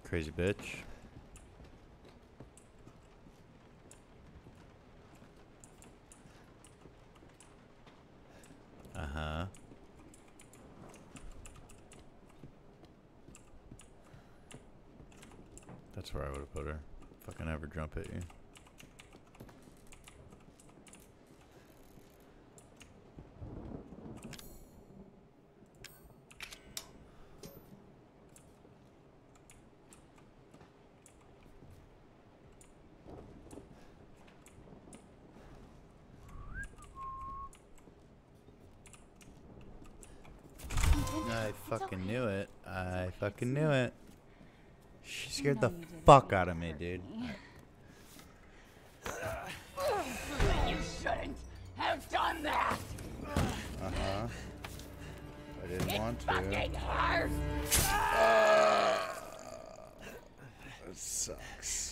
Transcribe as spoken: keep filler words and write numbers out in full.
Crazy bitch. Uh-huh. That's where I would have put her. Fucking ever jump at you. I fucking knew it. I fucking knew it. She scared the fuck out of me, dude. You shouldn't have done that. Uh-huh. I didn't want to. Fucking hurt. That sucks.